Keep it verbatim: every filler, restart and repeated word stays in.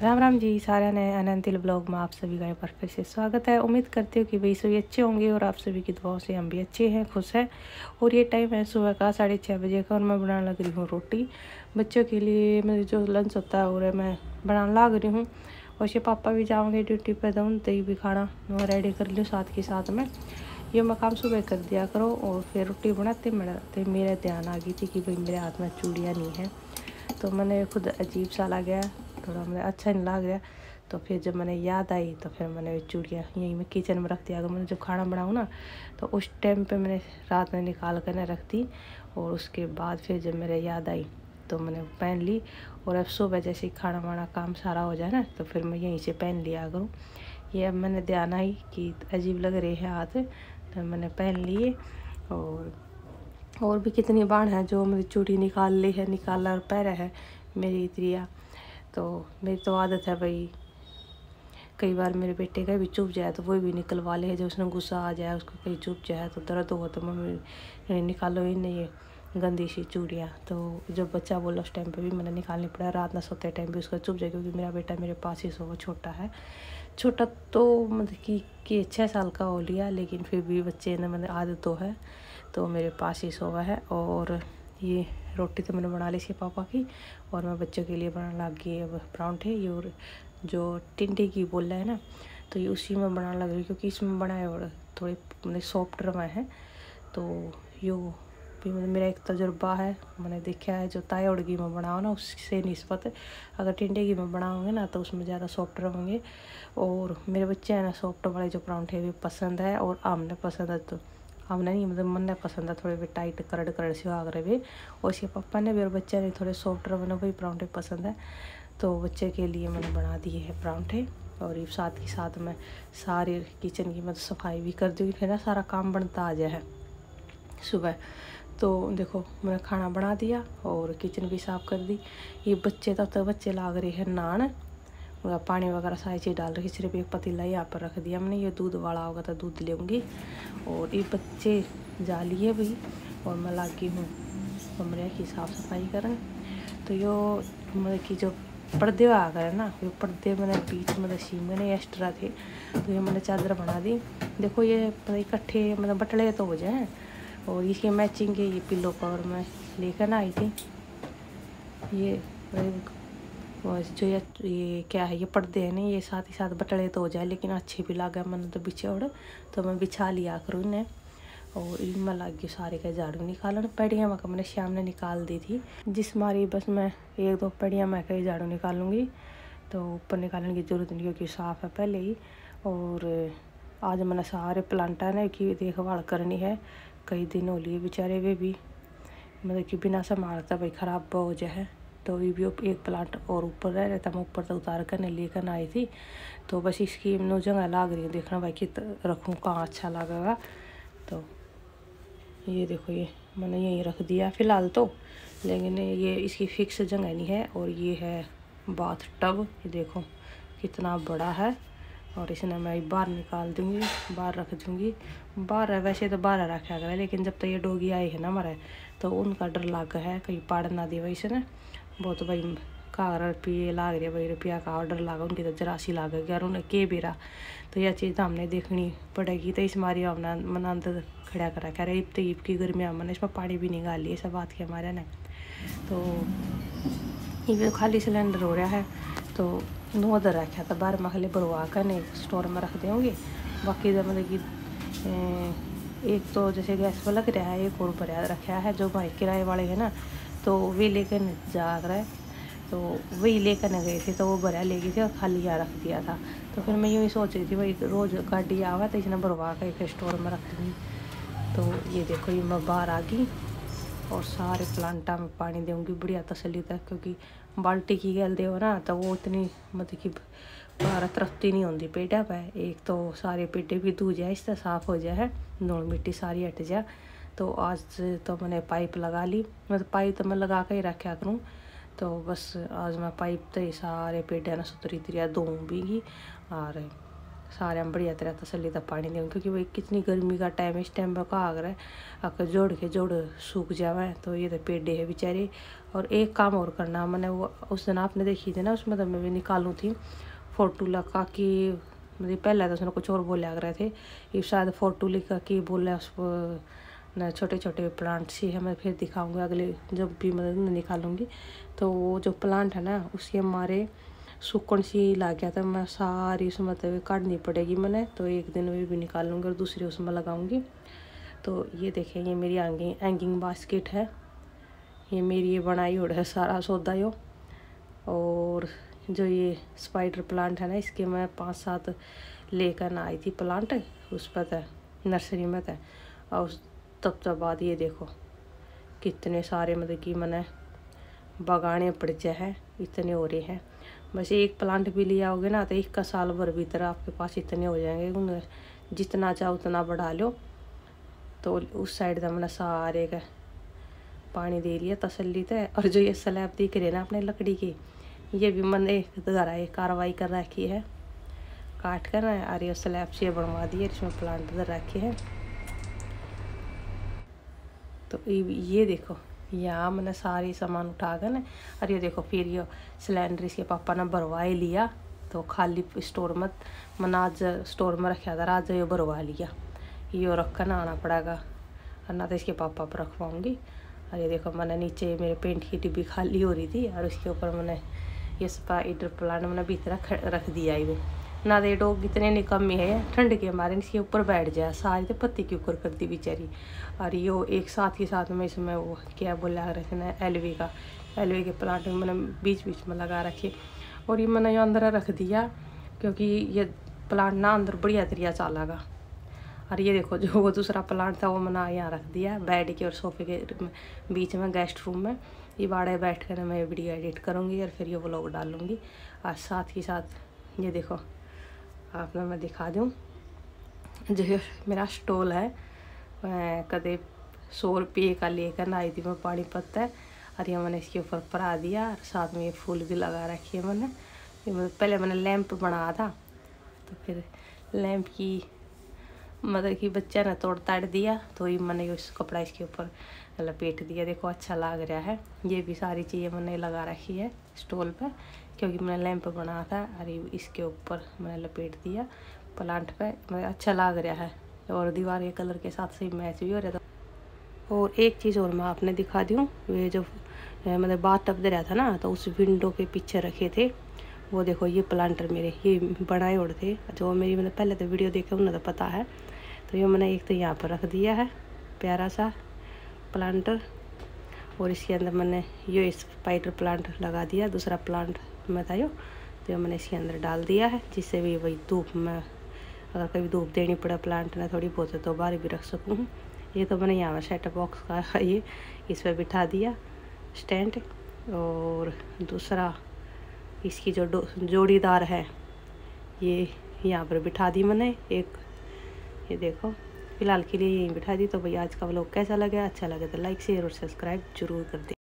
राम राम जी सारा नए अनंतिल ब्लॉग में आप सभी का एक बार फिर से स्वागत है। उम्मीद करती हूँ कि भाई सभी अच्छे होंगे और आप सभी की दुआओं से हम भी अच्छे हैं, खुश हैं। और ये टाइम है सुबह का साढ़े छः बजे का और मैं बनाने लग रही हूँ रोटी बच्चों के लिए। मेरे जो लंच होता है और मैं बनाने लग रही हूँ। और ये पापा भी जाओगे ड्यूटी पर दूँ तो भी खाना मैं रेडी कर लूँ साथ के साथ में। ये मैं काम सुबह कर दिया करो और फिर रोटी बनाते बनाते मेरा ध्यान आ गई थी कि भाई मेरे हाथ में चूड़ियाँ नहीं हैं। तो मैंने खुद अजीब सा लग गया, थोड़ा मुझे अच्छा नहीं लग गया। तो फिर जब मैंने याद आई तो फिर मैंने चूड़ियाँ यहीं मैं किचन में रख दिया। अगर मैंने जब खाना बनाऊँ ना तो उस टाइम पे मैंने रात में निकाल कर ना रख दी। और उसके बाद फिर जब मेरे याद आई तो मैंने पहन ली। और अब सुबह जैसे ही खाना वाना काम सारा हो जाए ना तो फिर मैं यहीं से पहन लिया करूँ। ये अब मैंने ध्यान आई कि अजीब लग रहे हैं हाथ, तो मैंने पहन लिए। और और भी कितनी बार है जो मेरी चूड़ी निकाल ली है, निकाला और पैर है मेरी इतरिया। तो मेरी तो आदत है भाई, कई बार मेरे बेटे का भी चुभ जाए तो वो भी निकलवा ले। जो उसने गुस्सा आ जाए उसको कहीं चुभ जाए तो दर्द हो तो मम्मी निकालो ही नहीं गंदी सी चूड़ियाँ। तो जब बच्चा बोला उस टाइम पे भी मैंने निकालनी पड़ा। रात ना सोते टाइम भी उसका चुभ जाए क्योंकि मेरा बेटा मेरे पास ही सो, छोटा है। छोटा तो मतलब कि, कि छः साल का हो लिया, लेकिन फिर भी बच्चे ने मतलब आदत तो है तो मेरे पास ही सोवा है। और ये रोटी तो मैंने बना ली थी पापा की और मैं बच्चों के लिए बनाने लग गई अब परांठे। ये और जो टिंडे की बोला है ना तो ये उसी में बनाने लग रही क्योंकि इसमें बनाए और थोड़े मतलब सॉफ्ट रवा है। तो यो भी मतलब मेरा एक तजुर्बा है, मैंने देखा है जो ताया उड़गी में बनाओ ना उससे निस्बत अगर टिंडे की में बनाओगे ना तो उसमें ज़्यादा सॉफ्ट रहेंगे। और मेरे बच्चे हैं ना सॉफ्ट वाले जो परांठे भी पसंद है और आमने पसंद है। तो हमने नहीं मतलब मन ने पसंद है थोड़े भी टाइट करड़ करड़ से आग रहे। और इसके पापा ने भी और बच्चे ने थोड़े सॉफ्ट रहे वही परांठे पसंद है। तो बच्चे के लिए मैंने बना दिए हैं परांठे। और ये साथ ही साथ में सारी किचन की मतलब सफाई भी कर दूँगी, फिर ना सारा काम बनता आ जाए है सुबह। तो देखो मैंने खाना बना दिया और किचन भी साफ़ कर दी। ये बच्चे तब तक बच्चे लाग रहे हैं नान, पानी वगैरह सारी चीज़ डाल रही। सिर्फ एक पतीला यहाँ पर रख दिया मैंने, ये दूध वाला होगा तो दूध लेंगी। और ये बच्चे जा लिए भाई और मैं लगी हूँ कमरे की साफ़ सफाई करने। तो यो मतलब कि जो पर्दे आ गए ना ये पर्दे मैंने बीच में सी मैंने एक्स्ट्रा थे तो ये मैंने चादर बना दी। देखो ये इकट्ठे मतलब बटले तो हो जाए। और इसके मैचिंग के ये पिलो कवर में लेकर ना आई थी। ये जो ये ये क्या है ये पर्दे हैं ना ये साथ ही साथ बटले तो हो जाए लेकिन अच्छे भी लगे मैंने तो बिछोड़ तो मैं बिछा लिया करूँ इन्हें। और इनमें लग गई सारे का झाड़ू निकालन। पेड़ियाँ मैं मैंने शाम ने निकाल दी थी जिस मारी बस मैं एक दो पेड़ियाँ मैं कहीं झाड़ू निकालूंगी तो ऊपर निकालने की ज़रूरत नहीं क्योंकि साफ़ है पहले ही। और आज मैंने सारे प्लांटा ने की देखभाल करनी है, कई दिन हो लिए बेचारे वे भी मतलब कि बिना संभालता भाई ख़राब हो जाए। तो ये भी एक प्लांट और ऊपर रह रहा था, मैं ऊपर तक उतार कर नहीं लेकर आई थी। तो बस इसकी नो जगह लाग रही है, देखना भाई कि रखूँ कहाँ अच्छा लगेगा। तो ये देखो ये मैंने यहीं रख दिया फ़िलहाल तो, लेकिन ये इसकी फिक्स जगह नहीं है। और ये है बाथ टब, ये देखो कितना बड़ा है। और इसने मैं बाहर निकाल दूँगी, बाहर रख दूँगी। बाहर है वैसे तो बाहर रखा गया लेकिन जब तक ये डोगी आई है ना हमारे तो उनका डर लग है कहीं पाड़ ना दे वैसे ना बहुत भाई का रुपये लाग रहे भाई रुपया का ऑर्डर लगा उनकी तो जरासी लाग गया और उन्हें के बेरा। तो यह चीज़ तो हमने देखनी पड़ेगी। तो इस मारी हमने मन अंदर खड़ा कर रखा है। ईब तो ईब की गर्मी हमने इसमें पानी भी निकाल लिया सब बात के हमारे ने। तो ये खाली सिलेंडर हो रहा है तो दो उधर रखा था बाहर मैं खाली भरवा कर नहीं स्टोर में रख देंगे। बाकी तो मतलब कि एक तो जैसे गैस पर लग रहा है एक और भरा रखा है जो भाई किराए वाले हैं ना तो वे लेकर जा रहा है तो वही लेकर न गए थे तो वो भरा ले गए थे और खाली यहाँ रख दिया था। तो फिर मैं यूँ ही सोच रही थी भाई रोज़ गाड़ी आवा तो इसने भरवा कर फिर स्टोर में रख दूँगी। तो ये देखो ये मैं बाहर आ गई और सारे प्लांटा में पानी दूँगी बढ़िया तसली तक क्योंकि बाल्टी की गल दे ना तो वो इतनी मतलब कि बारह तरफ्ती नहीं होती पेटा पर। एक तो सारे पेटे भी धो जाए इससे साफ़ हो जाए धूल मिट्टी सारी हट जाए। तो आज तो मैंने पाइप लगा ली, मतलब पाइप तो मैं लगा कर ही रखा करूँ। तो बस आज मैं पाइप तो ही सारे पेटे ना सुतरी तिरिया दूँगी और सारे हम बढ़िया तरह तसली तक पानी देंगे, क्योंकि भाई कितनी गर्मी का टाइम है। इस टाइम पर कहा अगर अगर जोड़ के जोड़ सूख जावे तो ये तो पेड़े है बेचारे। और एक काम और करना मैंने, वो उस दिन आपने देखी थी ना, उसमें तो मैं भी निकालूँ थी फोटो लगा कि मतलब पहले तो उसने कुछ और बोला रहे थे, ये शायद फोटो लिखा कि बोला उस न छोटे छोटे प्लांट्स ही है। मैं फिर दिखाऊंगी अगले जब भी मतलब निकालूंगी। तो वो जो प्लांट है ना उसके हमारे सूखन सी ला गया था, मैं सारी उसमें मतलब काटनी पड़ेगी मैंने। तो एक दिन में भी निकालूंगी और दूसरी उसमें लगाऊंगी। तो ये देखें, ये मेरी हैंगिंग हैंगिंग बास्केट है, ये मेरी ये बनाई हुई है सारा सौदा यो। और जो ये स्पाइडर प्लांट है ना, इसके मैं पाँच सात लेकर आई थी प्लांट उस पर था नर्सरी में था। और उस तब तक बाद ये देखो कितने सारे मतलब कि मैंने बगाने पड़ जाए हैं, इतने हो रहे हैं। बस एक प्लांट भी लिया होगे ना तो एक का साल भर भीतर आपके पास इतने हो जाएंगे, जितना चाहो उतना बढ़ा लो। तो उस साइड का मैंने सारे का पानी दे लिया तसल्ली थे। और जो ये स्लैब दिख रही है ना अपने लकड़ी की, ये भी मैंने घरा एक कार्रवाई कर रखी है काट कर ना, और ये स्लैब से बनवा दिए, इसमें प्लांट इधर रखे हैं। तो ये देखो यहाँ मैंने सारी सामान उठा कर ना, और ये देखो फिर ये सिलेंडर इसके पापा ने भरवा ही लिया। तो खाली स्टोर में मैंने आज स्टोर में रखा था, आज ये भरवा लिया। ये रख कर ना आना पड़ेगा, और ना तो इसके पापा पर रखवाऊँगी। और ये देखो मैंने नीचे मेरे पेंट की डिब्बी खाली हो रही थी, और उसके ऊपर मैंने ये स्पाइडर प्लांट मैंने भीतर रख रख दिया ही। ना तो डॉग इतने निकम्मे है, ठंड के मारे इसके ऊपर बैठ जाए, सारी तो पत्ती के ऊपर कर दी बेचारी। और यो एक साथ के साथ में इसमें वो क्या बोला रखना एलवी का, एलवी के प्लांट में मैंने बीच बीच में लगा रखे। और ये मैंने यहाँ अंदर रख दिया क्योंकि ये प्लांट ना अंदर बढ़िया तरीका चलेगा। और ये देखो जो वो दूसरा प्लांट था वो मैंने यहाँ रख दिया बेड के और सोफे के बीच में गेस्ट रूम में। ये बाड़े बैठ कर मैं वीडियो एडिट करूँगी और फिर ये व्लॉग डालूँगी। और साथ ही साथ ये देखो आपने मैं दिखा दूँ, जो मेरा स्टॉल है मैं कदे सौ रुपये का लेकर ना आई थी मैं पानी पत्ता है। और ये मैंने इसके ऊपर परा दिया, और साथ में ये फूल भी लगा रखी है मैंने। ये मतलब पहले मैंने लैंप बनाया था, तो फिर लैंप की मतलब कि बच्चा ने तोड़ ताड़ दिया, तो ये मैंने उस कपड़ा इसके ऊपर लपेट दिया। देखो अच्छा लग रहा है। ये भी सारी चीज़ें मैंने लगा रखी है स्टॉल पर, क्योंकि मैंने लैंप बनाया था। और इसके ऊपर मैंने लपेट दिया प्लांट पे, मतलब अच्छा लग रहा है। और दीवार के कलर के साथ सही मैच भी हो रहा था। और एक चीज़ और मैं आपने दिखा दूँ, ये जो मतलब बात टप दे रहा था ना, तो उस विंडो के पीछे रखे थे वो देखो ये प्लांटर मेरे ये बनाए उड़ थे, जो मेरी मतलब पहले तो वीडियो देखे उन्हें तो पता है। तो ये मैंने एक तो यहाँ पर रख दिया है प्यारा सा प्लांटर, और इसके अंदर मैंने ये स्पाइडर प्लांट लगा दिया, दूसरा प्लांट में था यो, तो ये मैंने इसके अंदर डाल दिया है, जिससे भी वही धूप में अगर कभी धूप देनी पड़े प्लांट ने थोड़ी बहुत तो बाहर भी रख सकूँ। ये तो मैंने यहाँ पर सेटअप बॉक्स का ये इस पर बिठा दिया स्टैंड। और दूसरा इसकी जो जोड़ीदार है ये यहाँ पर बिठा दी मैंने एक, ये देखो फिलहाल के लिए यहीं बिठा दी। तो भाई आज का व्लॉग कैसा लगा, अच्छा लगे तो लाइक शेयर और सब्सक्राइब जरूर कर दे।